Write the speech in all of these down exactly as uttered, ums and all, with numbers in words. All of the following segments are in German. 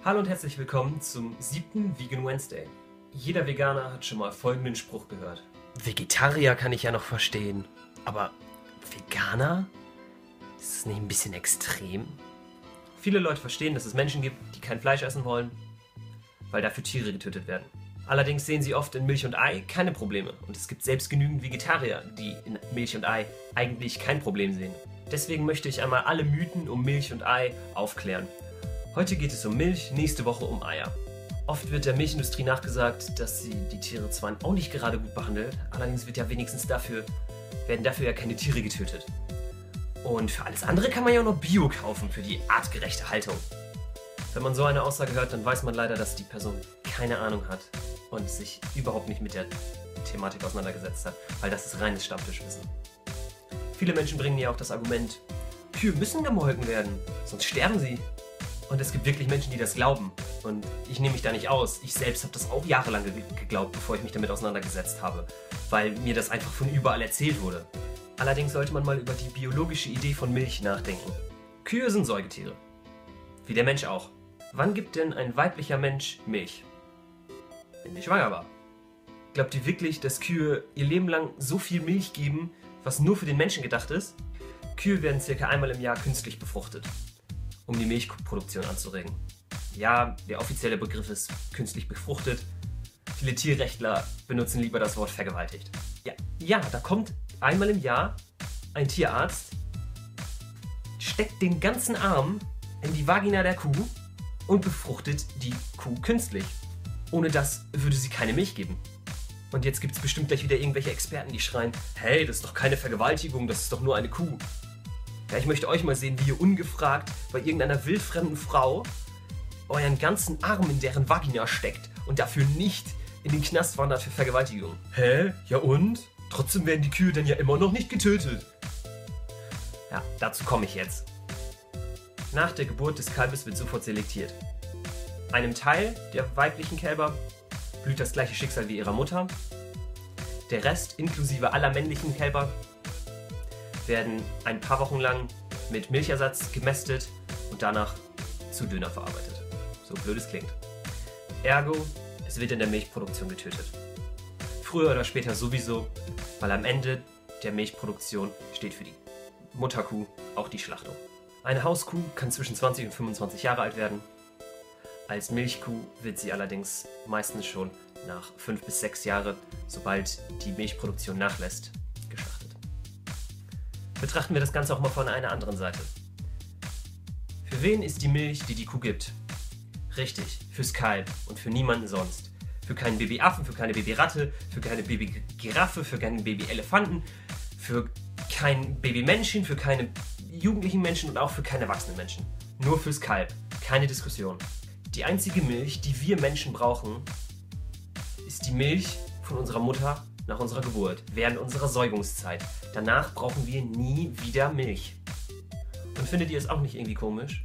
Hallo und herzlich willkommen zum siebten Vegan Wednesday. Jeder Veganer hat schon mal folgenden Spruch gehört. Vegetarier kann ich ja noch verstehen, aber Veganer? Ist das nicht ein bisschen extrem? Viele Leute verstehen, dass es Menschen gibt, die kein Fleisch essen wollen, weil dafür Tiere getötet werden. Allerdings sehen sie oft in Milch und Ei keine Probleme und es gibt selbst genügend Vegetarier, die in Milch und Ei eigentlich kein Problem sehen. Deswegen möchte ich einmal alle Mythen um Milch und Ei aufklären. Heute geht es um Milch, nächste Woche um Eier. Oft wird der Milchindustrie nachgesagt, dass sie die Tiere zwar auch nicht gerade gut behandelt, allerdings wird ja wenigstens dafür, werden dafür ja keine Tiere getötet. Und für alles andere kann man ja auch noch Bio kaufen für die artgerechte Haltung. Wenn man so eine Aussage hört, dann weiß man leider, dass die Person keine Ahnung hat und sich überhaupt nicht mit der Thematik auseinandergesetzt hat, weil das ist reines Stammtischwissen. Viele Menschen bringen ja auch das Argument, Kühe müssen gemolken werden, sonst sterben sie. Und es gibt wirklich Menschen, die das glauben. Und ich nehme mich da nicht aus. Ich selbst habe das auch jahrelang geglaubt, bevor ich mich damit auseinandergesetzt habe, weil mir das einfach von überall erzählt wurde. Allerdings sollte man mal über die biologische Idee von Milch nachdenken. Kühe sind Säugetiere. Wie der Mensch auch. Wann gibt denn ein weiblicher Mensch Milch? Wenn sie schwanger war. Glaubt ihr wirklich, dass Kühe ihr Leben lang so viel Milch geben, was nur für den Menschen gedacht ist? Kühe werden circa einmal im Jahr künstlich befruchtet, um die Milchproduktion anzuregen. Ja, der offizielle Begriff ist künstlich befruchtet. Viele Tierrechtler benutzen lieber das Wort vergewaltigt. Ja, ja, da kommt einmal im Jahr ein Tierarzt, steckt den ganzen Arm in die Vagina der Kuh und befruchtet die Kuh künstlich. Ohne das würde sie keine Milch geben. Und jetzt gibt es bestimmt gleich wieder irgendwelche Experten, die schreien, hey, das ist doch keine Vergewaltigung, das ist doch nur eine Kuh. Ja, ich möchte euch mal sehen, wie ihr ungefragt bei irgendeiner wildfremden Frau euren ganzen Arm in deren Vagina steckt und dafür nicht in den Knast wandert für Vergewaltigung. Hä? Ja und? Trotzdem werden die Kühe dann ja immer noch nicht getötet. Ja, dazu komme ich jetzt. Nach der Geburt des Kalbes wird sofort selektiert. Einem Teil der weiblichen Kälber blüht das gleiche Schicksal wie ihrer Mutter. Der Rest, inklusive aller männlichen Kälber, werden ein paar Wochen lang mit Milchersatz gemästet und danach zu Döner verarbeitet. So blöd es klingt. Ergo, es wird in der Milchproduktion getötet. Früher oder später sowieso, weil am Ende der Milchproduktion steht für die Mutterkuh auch die Schlachtung. Eine Hauskuh kann zwischen zwanzig und fünfundzwanzig Jahre alt werden. Als Milchkuh wird sie allerdings meistens schon nach fünf bis sechs Jahren, sobald die Milchproduktion nachlässt, geschlachtet. Betrachten wir das Ganze auch mal von einer anderen Seite. Für wen ist die Milch, die die Kuh gibt? Richtig, fürs Kalb und für niemanden sonst. Für keinen Babyaffen, für keine Babyratte, für keine Babygiraffe, für keinen Babyelefanten, für kein Babymännchen, für keine jugendlichen Menschen und auch für keine erwachsenen Menschen. Nur fürs Kalb. Keine Diskussion. Die einzige Milch, die wir Menschen brauchen, ist die Milch von unserer Mutter nach unserer Geburt, während unserer Säugungszeit. Danach brauchen wir nie wieder Milch. Und findet ihr es auch nicht irgendwie komisch?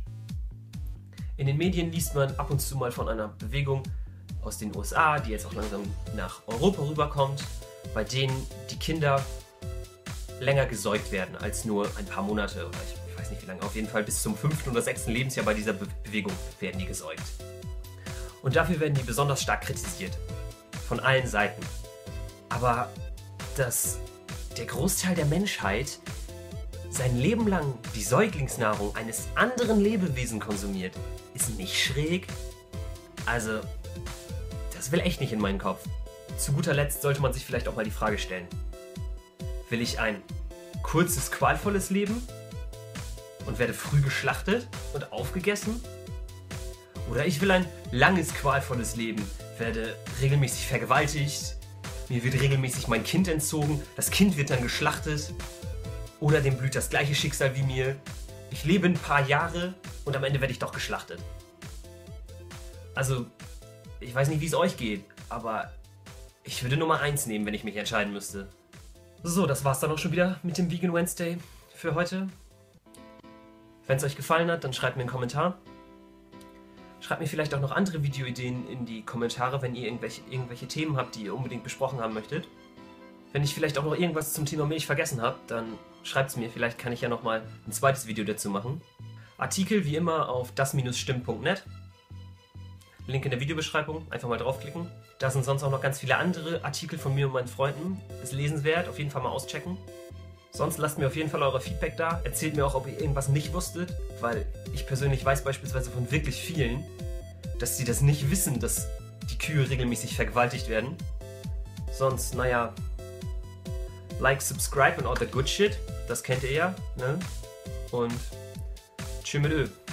In den Medien liest man ab und zu mal von einer Bewegung aus den U S A, die jetzt auch langsam nach Europa rüberkommt, bei denen die Kinder länger gesäugt werden als nur ein paar Monate oder ich, ich weiß nicht wie lange, auf jeden Fall bis zum fünften oder sechsten Lebensjahr bei dieser Be Bewegung werden die gesäugt. Und dafür werden die besonders stark kritisiert. Von allen Seiten. Aber dass der Großteil der Menschheit sein Leben lang die Säuglingsnahrung eines anderen Lebewesen konsumiert, ist nicht schräg? Also, das will echt nicht in meinen Kopf. Zu guter Letzt sollte man sich vielleicht auch mal die Frage stellen. Will ich ein kurzes, qualvolles Leben und werde früh geschlachtet und aufgegessen? Oder ich will ein langes, qualvolles Leben, werde regelmäßig vergewaltigt, mir wird regelmäßig mein Kind entzogen, das Kind wird dann geschlachtet oder dem blüht das gleiche Schicksal wie mir. Ich lebe ein paar Jahre und am Ende werde ich doch geschlachtet. Also, ich weiß nicht, wie es euch geht, aber ich würde Nummer eins nehmen, wenn ich mich entscheiden müsste. So, das war's dann auch schon wieder mit dem Vegan Wednesday für heute. Wenn es euch gefallen hat, dann schreibt mir einen Kommentar. Schreibt mir vielleicht auch noch andere Videoideen in die Kommentare, wenn ihr irgendwelche, irgendwelche Themen habt, die ihr unbedingt besprochen haben möchtet. Wenn ich vielleicht auch noch irgendwas zum Thema Milch vergessen habe, dann schreibt es mir. Vielleicht kann ich ja nochmal ein zweites Video dazu machen. Artikel wie immer auf das Bindestrich stimmt Punkt net. Link in der Videobeschreibung, einfach mal draufklicken. Da sind sonst auch noch ganz viele andere Artikel von mir und meinen Freunden. Ist lesenswert, auf jeden Fall mal auschecken. Sonst lasst mir auf jeden Fall eure Feedback da. Erzählt mir auch, ob ihr irgendwas nicht wusstet, weil ich persönlich weiß beispielsweise von wirklich vielen, dass sie das nicht wissen, dass die Kühe regelmäßig vergewaltigt werden. Sonst, naja, like, subscribe und all that good shit. Das kennt ihr ja, ne? Und tschüss mit Ö.